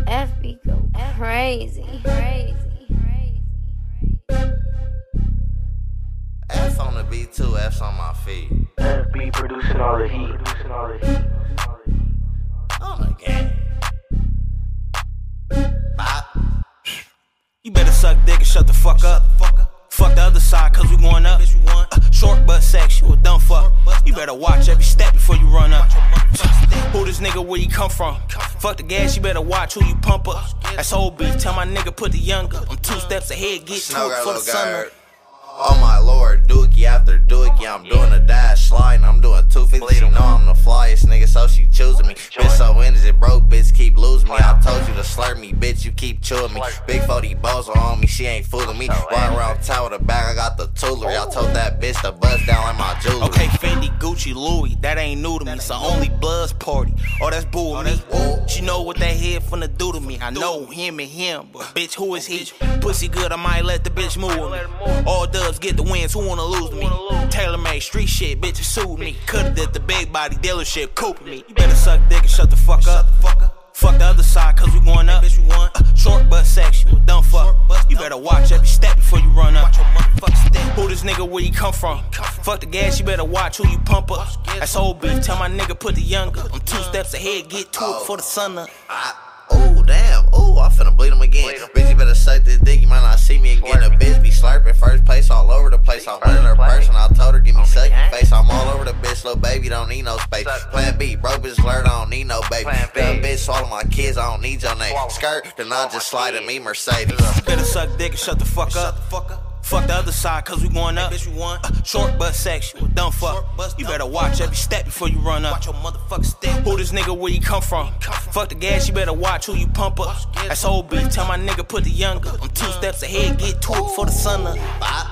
FB go crazy. F on the beat too, F's on my feet. FB producing all the heat. On the game. Bop. You better suck dick and shut the fuck up. Fuck the other side, cause we going up. Short but sexual, dumb fuck. You better watch every step before you run up. Who this nigga, where you come from? Fuck the gas, you better watch who you pump up. That's old beef, tell my nigga put the young up. I'm 2 steps ahead, get to it for the sun up. Oh my lord, dookie after dookie, I'm doing a dash sliding, I'm doing 250. She know I'm the flyest nigga, so she choosing me. Bitch so innocent, broke bitch keep losing me. I told you to slurp me, bitch, you keep chewing me. Big 40 balls on me, she ain't fooling me. Ride around town with a bag, I got the toolery. I told that bitch to buzz down like my jewelry. Okay, Fendi, Gucci, Louis, that ain't new to me. So only Bloods party, oh that's bull me. She know what that head finna do to me. I know him and him, but bitch, who is he? Pussy good, I might let the bitch move me. All dubs get the wins, who wanna lose me? Tailor-made street shit, bitches sued me. Coulda did the big body dealership, cooping me. You better suck dick and shut the fuck up. Fuck the other side, cause we going up. Short but sexual, dumb fuck. You better watch every step before you run up. Who this nigga, where you come from? Fuck the gas, you better watch who you pump up. That's old beef, tell my nigga put the young up. I'm 2 steps ahead, get to it for the sun up. Oh damn, oh I finna bleed him again. Bitch, you better suck this dick, you might not see me again. The bitch be slurping first place all over the place. I'm winning her person, I told her give me sucking face. I'm all over the bitch, little baby don't need no space. Plan B, broke bitch flirt, I don't need no baby. Dumb bitch swallow my kids, I don't need your name. Skirt, then I just slide in me Mercedes. You better suck dick and shut the fuck up. Fuck the other side, cause we going up. Short but sexual, dumb fuck. You better watch every step before you run up. Who this nigga, where you come from? Fuck the gas, you better watch who you pump up. That's old beef, tell my nigga put the young up. I'm 2 steps ahead, get to it for the sun up.